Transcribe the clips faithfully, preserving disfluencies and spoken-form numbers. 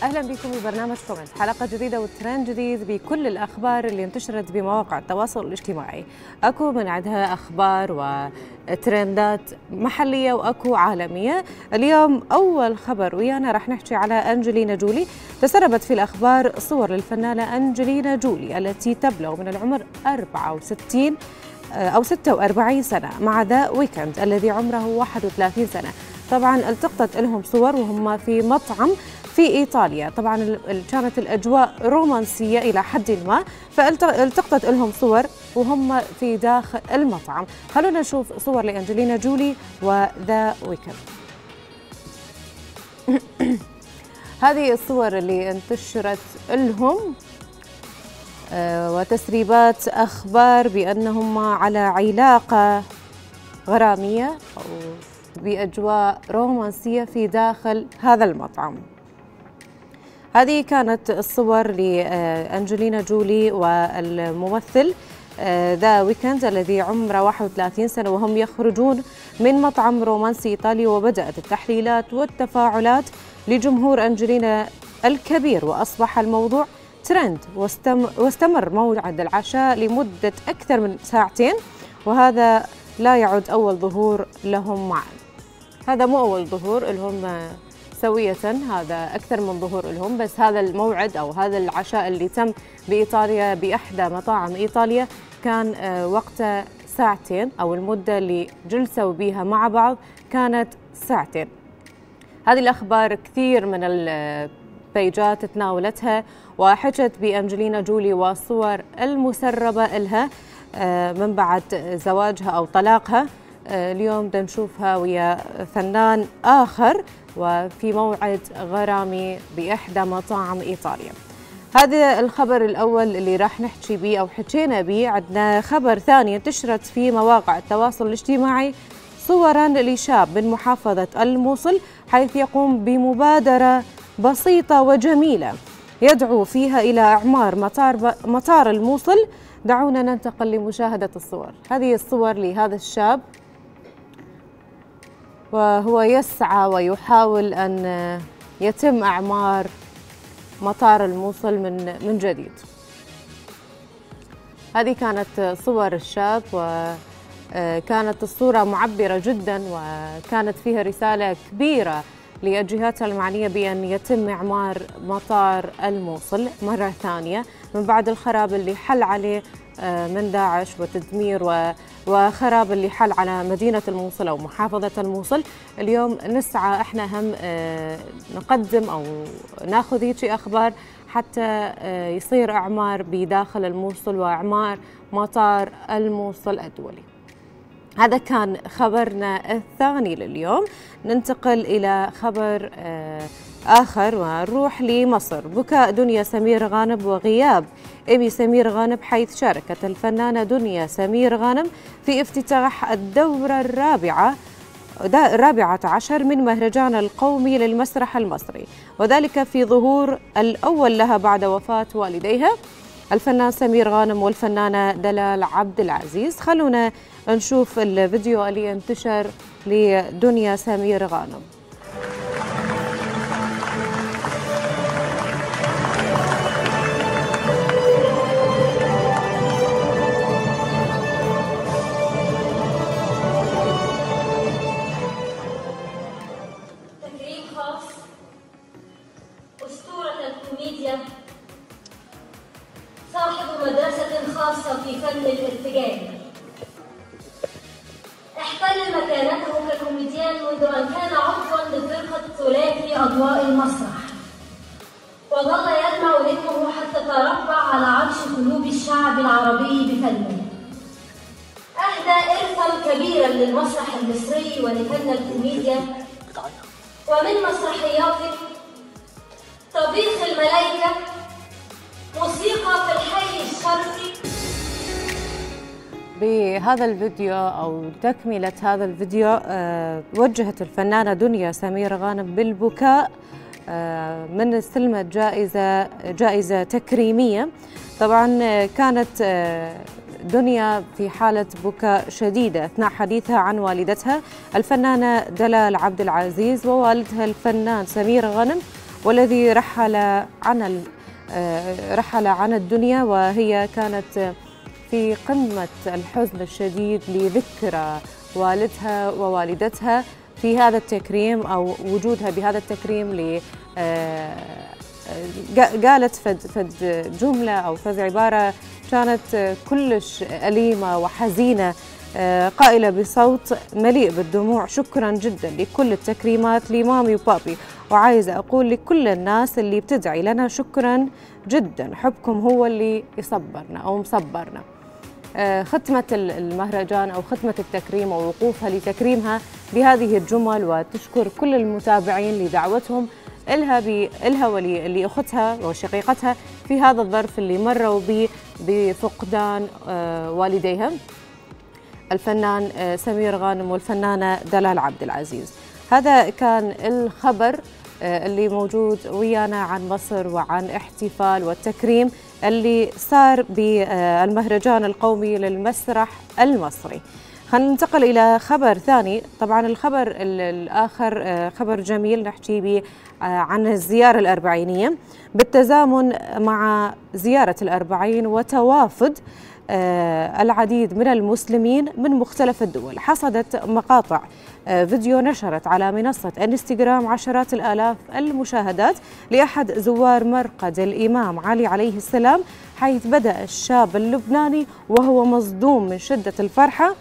أهلا بكم ببرنامج كومنت، حلقة جديدة وترند جديد بكل الأخبار اللي انتشرت بمواقع التواصل الاجتماعي. أكو من عندها أخبار وترندات محلية وأكو عالمية. اليوم أول خبر ويانا راح نحكي على أنجلينا جولي. تسربت في الأخبار صور للفنانة أنجلينا جولي التي تبلغ من العمر أربعة وستين أو ستة وأربعين سنة مع ذا ويكند الذي عمره واحد وثلاثين سنة. طبعا التقطت لهم صور وهم في مطعم في إيطاليا. طبعا كانت الأجواء رومانسية إلى حد ما، فالتقطت لهم صور وهم في داخل المطعم. خلونا نشوف صور لأنجلينا جولي وذا ويكند. هذه الصور اللي انتشرت لهم وتسريبات أخبار بأنهم على علاقة غرامية أو بأجواء رومانسية في داخل هذا المطعم. هذه كانت الصور لأنجلينا جولي والممثل ذا ويكند الذي عمره واحد وثلاثين سنة وهم يخرجون من مطعم رومانسي إيطالي. وبدأت التحليلات والتفاعلات لجمهور أنجلينا الكبير، وأصبح الموضوع ترند، واستمر موعد العشاء لمدة أكثر من ساعتين، وهذا لا يعد أول ظهور لهم معا. هذا مو أول ظهور لهم سوية، هذا أكثر من ظهور لهم، بس هذا الموعد أو هذا العشاء اللي تم بإيطاليا بإحدى مطاعم إيطاليا كان وقته ساعتين، أو المدة اللي جلسوا بيها مع بعض كانت ساعتين. هذه الأخبار كثير من البيجات تناولتها وحكت بأنجلينا جولي والصور المسربة لها من بعد زواجها أو طلاقها. اليوم بدنا نشوفها ويا فنان آخر وفي موعد غرامي بإحدى مطاعم إيطاليا. هذا الخبر الأول اللي راح نحكي به أو حكينا به. عندنا خبر ثاني انتشرت في مواقع التواصل الاجتماعي صوراً لشاب من محافظة الموصل، حيث يقوم بمبادرة بسيطة وجميلة يدعو فيها إلى إعمار مطار مطار الموصل. دعونا ننتقل لمشاهدة الصور. هذه الصور لهذا الشاب وهو يسعى ويحاول أن يتم إعمار مطار الموصل من من جديد. هذه كانت صور الشاب، وكانت الصورة معبرة جدا، وكانت فيها رسالة كبيرة للجهات المعنية بأن يتم إعمار مطار الموصل مرة ثانية من بعد الخراب اللي حل عليه من داعش وتدمير وخراب اللي حل على مدينة الموصل أو محافظة الموصل. اليوم نسعى احنا هم نقدم أو ناخذ هيك أخبار حتى يصير إعمار بداخل الموصل وإعمار مطار الموصل الدولي. هذا كان خبرنا الثاني لليوم. ننتقل إلى خبر آخر ونروح لمصر. بكاء دنيا سمير غانم وغياب إيمي سمير غانم، حيث شاركت الفنانة دنيا سمير غانم في افتتاح الدورة الرابعة الرابعة عشر من مهرجان القومي للمسرح المصري، وذلك في ظهور الأول لها بعد وفاة والديها الفنان سمير غانم والفنانة دلال عبد العزيز. خلونا نشوف الفيديو اللي انتشر لدنيا سمير غانم. تكريم خاص أسطورة الكوميديا، صاحب مدرسة خاصة في فن الارتجال، احتل مكانته ككوميديان منذ أن كان عضواً لفرقة ثلاثي أضواء المسرح، وظل يلمع نجمه حتى تربع على عرش قلوب الشعب العربي بفنه. أهدى إرثاً كبيراً للمسرح المصري ولفن الكوميديا، ومن مسرحياته طبيخ الملايكة، موسيقى في الحي الشرقي. بهذا الفيديو أو تكملة هذا الفيديو أه وجهت الفنانة دنيا سمير غانم بالبكاء أه من استلمت جائزة جائزة تكريمية. طبعا كانت أه دنيا في حالة بكاء شديدة أثناء حديثها عن والدتها الفنانة دلال عبد العزيز ووالدها الفنان سمير غانم والذي رحل عن رحل عن الدنيا، وهي كانت في قمة الحزن الشديد لذكرى والدها ووالدتها في هذا التكريم أو وجودها بهذا التكريم. ل قالت فد فد جملة أو فد عبارة كانت كلش أليمة وحزينة، قائلة بصوت مليء بالدموع: شكرا جدا لكل التكريمات لمامي وبابي، وعايزة أقول لكل الناس اللي بتدعي لنا شكرا جدا، حبكم هو اللي يصبرنا أو مصبرنا. ختمة المهرجان أو ختمة التكريم ووقوفها لتكريمها بهذه الجمل، وتشكر كل المتابعين لدعوتهم إلها إلها ولأختها وشقيقتها في هذا الظرف اللي مروا به بفقدان والديها الفنان سمير غانم والفنانة دلال عبد العزيز. هذا كان الخبر اللي موجود ويانا عن مصر وعن احتفال والتكريم اللي صار بالمهرجان القومي للمسرح المصري. خلينا ننتقل إلى خبر ثاني. طبعا الخبر الآخر خبر جميل نحكي به عن الزيارة الأربعينية بالتزامن مع زيارة الأربعين وتوافد العديد من المسلمين من مختلف الدول. حصدت مقاطع فيديو نشرت على منصة انستغرام عشرات الآلاف المشاهدات لأحد زوار مرقد الإمام علي عليه السلام، حيث بدأ الشاب اللبناني وهو مصدوم من شدة الفرحة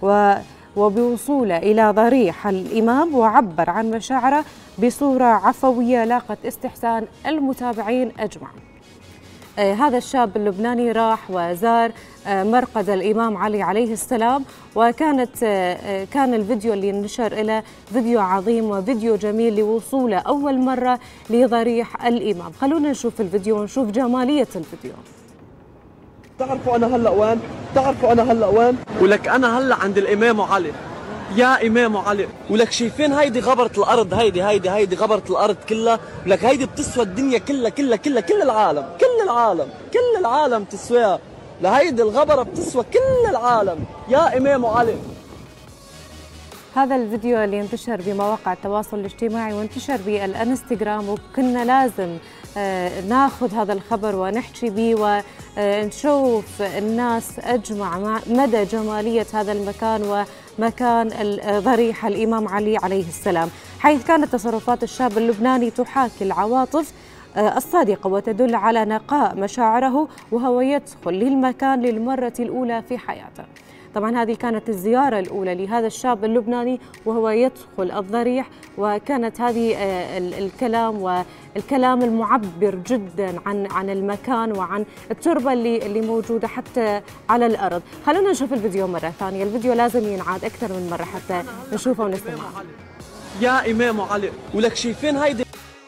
وبوصوله إلى ضريح الإمام، وعبر عن مشاعره بصورة عفوية لاقت استحسان المتابعين أجمعين. آه هذا الشاب اللبناني راح وزار آه مرقد الإمام علي عليه السلام، وكانت آه كان الفيديو اللي نشر له فيديو عظيم وفيديو جميل لوصوله أول مرة لضريح الإمام. خلونا نشوف الفيديو ونشوف جمالية الفيديو. تعرفوا أنا هلأ وين؟ تعرفوا أنا هلأ وين؟ ولك أنا هلأ عند الإمام علي، يا إمام علي، ولك شايفين هيدي غبرة الأرض، هيدي هيدي هيدي غبرة الأرض كلها، ولك هيدي بتسوى الدنيا كلها كلها كلها كل العالم، كل العالم، كل العالم تسواها، لهيدي الغبرة بتسوى كل العالم، يا إمام علي. هذا الفيديو اللي انتشر بمواقع التواصل الاجتماعي وانتشر بالانستغرام، وكنا لازم ناخذ هذا الخبر ونحكي به ونشوف الناس أجمع مدى جمالية هذا المكان ومكان ضريح الإمام علي عليه السلام، حيث كانت تصرفات الشاب اللبناني تحاكي العواطف الصادقة وتدل على نقاء مشاعره وهو يدخل للمكان للمرة الأولى في حياته. طبعا هذه كانت الزيارة الأولى لهذا الشاب اللبناني وهو يدخل الضريح، وكانت هذه الكلام والكلام المعبر جدا عن عن المكان وعن التربة اللي اللي موجودة حتى على الأرض. خلونا نشوف الفيديو مرة ثانية، الفيديو لازم ينعاد أكثر من مرة حتى نشوفه ونسمعه. يا إمام علي، ولك شايفين هيدي،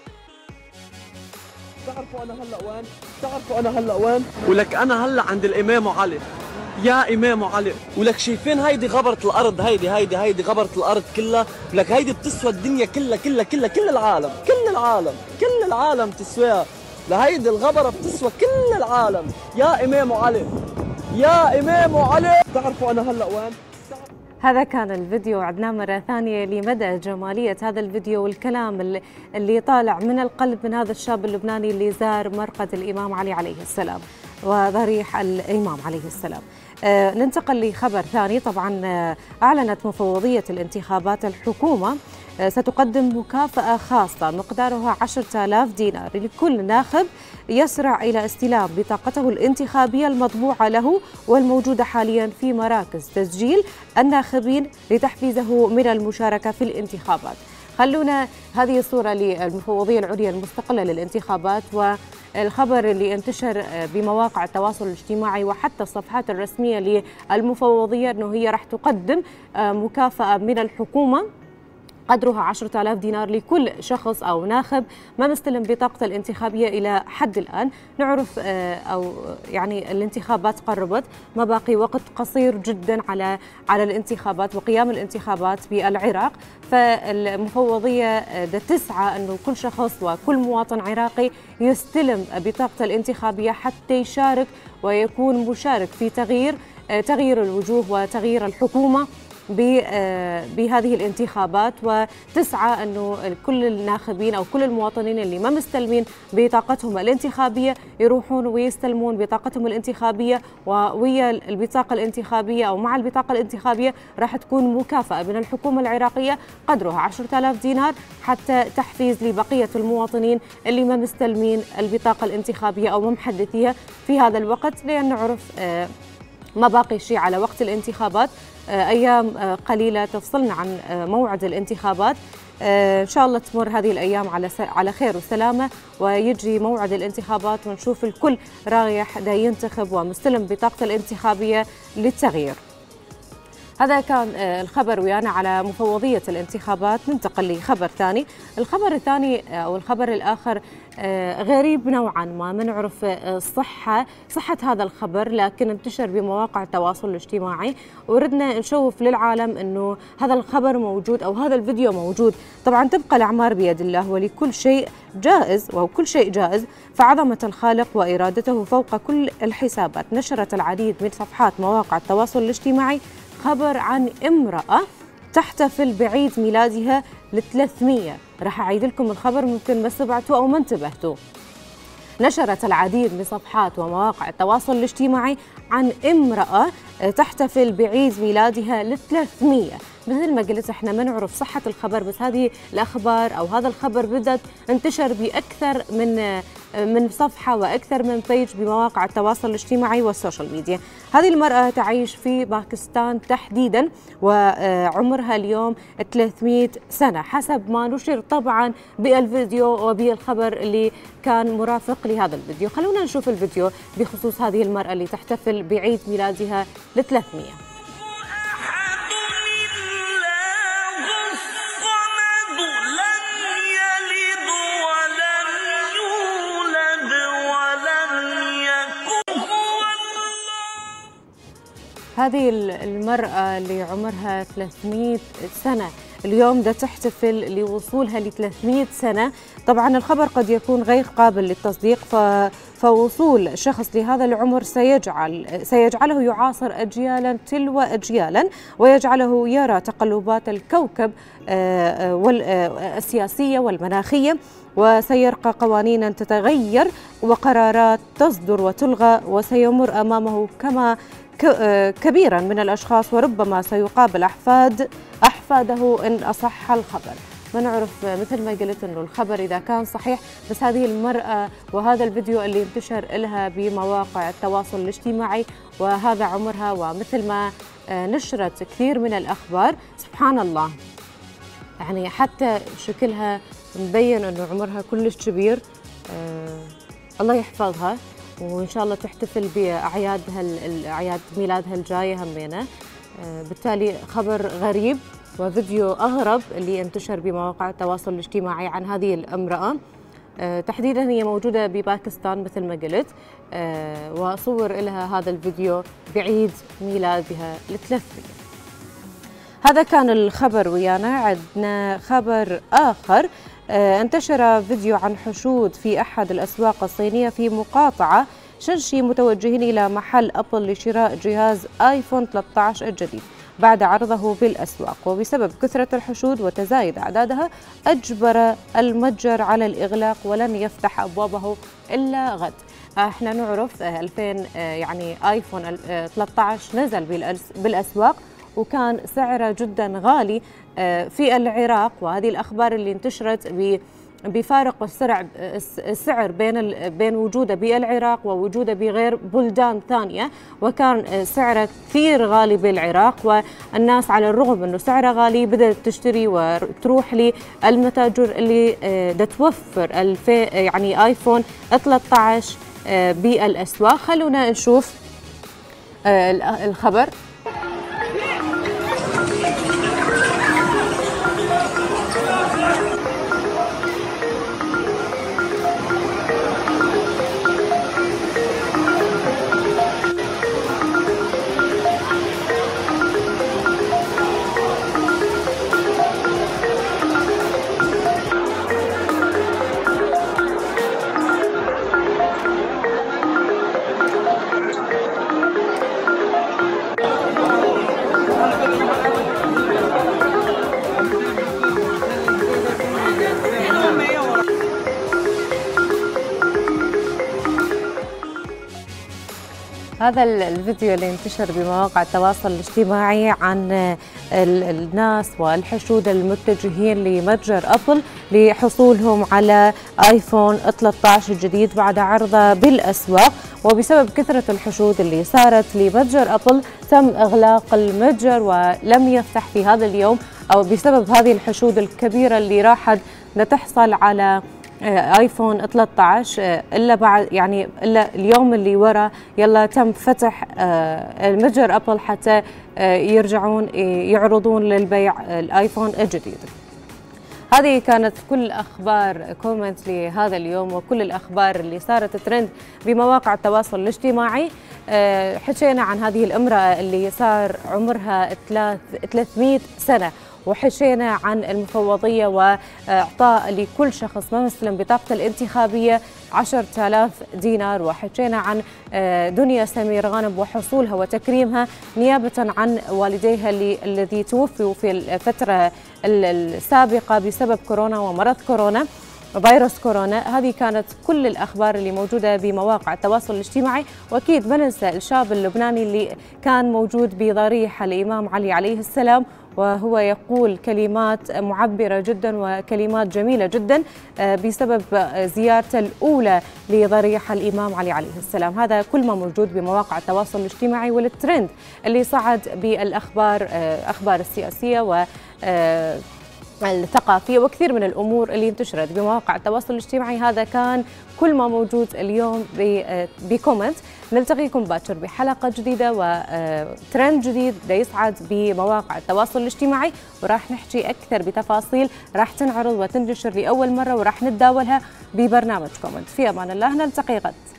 تعرفوا أنا هلأ وين؟ تعرفوا أنا هلأ وين؟ ولك أنا هلأ عند الإمام علي، يا إمام علي، ولك شايفين هيدي غبرة الأرض، هيدي هيدي هيدي غبرة الأرض كلها، ولك هيدي بتسوى الدنيا كلها كلها كلها كل العالم، كل العالم، كل العالم تسواها، لهيدي الغبرة بتسوى كل العالم، يا إمام علي، يا إمام علي. تعرفوا أنا هلأ وين؟ هذا كان الفيديو، عدناه مرة ثانية لمدى جمالية هذا الفيديو والكلام اللي, اللي طالع من القلب من هذا الشاب اللبناني اللي زار مرقد الإمام علي عليه السلام وضريح الإمام عليه السلام. آه ننتقل لخبر ثاني. طبعا آه أعلنت مفوضية الانتخابات الحكومة آه ستقدم مكافأة خاصة مقدارها عشرة آلاف دينار لكل ناخب يسرع إلى استلام بطاقته الانتخابية المطبوعة له والموجودة حاليا في مراكز تسجيل الناخبين لتحفيزه من المشاركة في الانتخابات. خلونا هذه الصورة للمفوضية العليا المستقلة للانتخابات والخبر اللي انتشر بمواقع التواصل الاجتماعي وحتى الصفحات الرسمية للمفوضية أنه هي راح تقدم مكافأة من الحكومة قدرها عشرة آلاف دينار لكل شخص أو ناخب ما مستلم بطاقته الانتخابية إلى حد الآن. نعرف أو يعني الانتخابات قربت، ما باقي وقت قصير جدا على على الانتخابات وقيام الانتخابات بالعراق، فالمفوضية تسعى أنه كل شخص وكل مواطن عراقي يستلم بطاقته الانتخابية حتى يشارك ويكون مشارك في تغيير تغيير الوجوه وتغيير الحكومة بهذه الانتخابات، وتسعى أنه كل الناخبين أو كل المواطنين اللي ما مستلمين بطاقتهم الانتخابية يروحون ويستلمون بطاقتهم الانتخابية، وويا البطاقة الانتخابية أو مع البطاقة الانتخابية راح تكون مكافأة من الحكومة العراقية قدرها عشرة آلاف دينار حتى تحفيز لبقية المواطنين اللي ما مستلمين البطاقة الانتخابية أو ما محدثيها في هذا الوقت، لأن نعرف ما باقي شيء على وقت الانتخابات، أيام قليلة تفصلنا عن موعد الانتخابات. إن شاء الله تمر هذه الأيام على على خير وسلامة، ويجي موعد الانتخابات ونشوف الكل رايح دا ينتخب ومستلم بطاقته الانتخابية للتغيير. هذا كان الخبر ويانا على مفوضية الانتخابات. ننتقل لخبر ثاني. الخبر الثاني أو الخبر الآخر غريب نوعا ما، ما نعرف الصحة صحة هذا الخبر، لكن انتشر بمواقع التواصل الاجتماعي، وردنا نشوف للعالم أنه هذا الخبر موجود أو هذا الفيديو موجود. طبعا تبقى الأعمار بيد الله، ولكل شيء جائز وكل شيء جائز، فعظمة الخالق وإرادته فوق كل الحسابات. نشرت العديد من صفحات مواقع التواصل الاجتماعي خبر عن امرأة تحتفل بعيد ميلادها لثلاثمية. راح أعيد لكم الخبر، ممكن ما سمعتوا أو ما انتبهتوا. نشرت العديد من صفحات ومواقع التواصل الاجتماعي عن امرأة تحتفل بعيد ميلادها لثلاثمية. مثل ما قلت احنا ما نعرف صحة الخبر، بس هذه الأخبار أو هذا الخبر بدأت انتشر بأكثر من من صفحة وأكثر من بيج بمواقع التواصل الاجتماعي والسوشيال ميديا. هذه المرأة تعيش في باكستان تحديدا، وعمرها اليوم ثلاثمية سنة حسب ما نشر طبعا بالفيديو وبالخبر اللي كان مرافق لهذا الفيديو. خلونا نشوف الفيديو بخصوص هذه المرأة اللي تحتفل بعيد ميلادها لثلاثمية. هذه المرأة اللي عمرها ثلاثمية سنة اليوم دا تحتفل لوصولها ل ثلاثمية سنة. طبعا الخبر قد يكون غير قابل للتصديق، فوصول شخص لهذا العمر سيجعل سيجعله يعاصر أجيالا تلو أجيالا، ويجعله يرى تقلبات الكوكب السياسية والمناخية، وسيرقى قوانين تتغير وقرارات تصدر وتلغى، وسيمر أمامه كما كبيرا من الأشخاص، وربما سيقابل أحفاد أحفاده إن أصح الخبر. ما نعرف مثل ما قلت إنه الخبر إذا كان صحيح، بس هذه المرأة وهذا الفيديو اللي انتشر لها بمواقع التواصل الاجتماعي وهذا عمرها، ومثل ما نشرت كثير من الأخبار سبحان الله، يعني حتى شكلها مبين إنه عمرها كلش كبير. آه الله يحفظها، وإن شاء الله تحتفل بأعيادها أعياد ميلادها الجاية همينة. بالتالي خبر غريب وفيديو أغرب اللي انتشر بمواقع التواصل الاجتماعي عن هذه الامرأة، تحديدا هي موجودة بباكستان مثل ما قلت، وصور لها هذا الفيديو بعيد ميلادها لثلاثمية. هذا كان الخبر ويانا. عندنا خبر آخر، انتشر فيديو عن حشود في أحد الأسواق الصينية في مقاطعة شنشي متوجهين إلى محل أبل لشراء جهاز آيفون ثلاثة عشر الجديد بعد عرضه بالأسواق، وبسبب كثرة الحشود وتزايد أعدادها أجبر المتجر على الإغلاق ولن يفتح أبوابه إلا غد. احنا نعرف ألفين يعني آيفون ثلاثة عشر نزل بالأسواق وكان سعره جدا غالي في العراق، وهذه الأخبار اللي انتشرت بفارق السعر السعر بين بين وجوده بالعراق ووجوده بغير بلدان ثانية، وكان سعره كثير غالي بالعراق، والناس على الرغم انه سعره غالي بدأت تشتري وتروح للمتاجر اللي دا توفر يعني آيفون ثلاثة عشر بالأسواق. خلونا نشوف الخبر. هذا الفيديو اللي انتشر بمواقع التواصل الاجتماعي عن الناس والحشود المتجهين لمتجر أبل لحصولهم على آيفون ثلاثة عشر الجديد بعد عرضه بالأسواق، وبسبب كثرة الحشود اللي صارت لمتجر أبل تم إغلاق المتجر ولم يفتح في هذا اليوم، أو بسبب هذه الحشود الكبيرة اللي راحت لتحصل على ايفون ثلاثة عشر الا بعد يعني الا اليوم اللي ورا يلا تم فتح المتجر ابل حتى يرجعون يعرضون للبيع الايفون الجديد. هذه كانت كل اخبار كومنت لهذا اليوم وكل الاخبار اللي صارت ترند بمواقع التواصل الاجتماعي. حكينا عن هذه الامراه اللي صار عمرها ثلاثمئة سنه، وحكينا عن المفوضية وإعطاء لكل شخص ما مسلم بطاقته الانتخابية عشرة آلاف دينار، وحكينا عن دنيا سمير غانم وحصولها وتكريمها نيابة عن والديها الذي توفوا في الفترة السابقة بسبب كورونا ومرض كورونا فيروس كورونا. هذه كانت كل الأخبار اللي موجودة بمواقع التواصل الاجتماعي، وأكيد ما ننسى الشاب اللبناني اللي كان موجود بضريح الإمام علي عليه السلام وهو يقول كلمات معبرة جدا وكلمات جميلة جدا بسبب زيارته الأولى لضريح الإمام علي عليه السلام. هذا كل ما موجود بمواقع التواصل الاجتماعي والترند اللي صعد بالأخبار أخبار السياسية و الثقافية وكثير من الأمور اللي انتشرت بمواقع التواصل الاجتماعي. هذا كان كل ما موجود اليوم بكومنت. نلتقيكم باكر بحلقة جديدة وترند جديد يصعد بمواقع التواصل الاجتماعي، وراح نحكي أكثر بتفاصيل راح تنعرض وتنتشر لأول مرة وراح نتداولها ببرنامج كومنت. في أمان الله، نلتقي غد.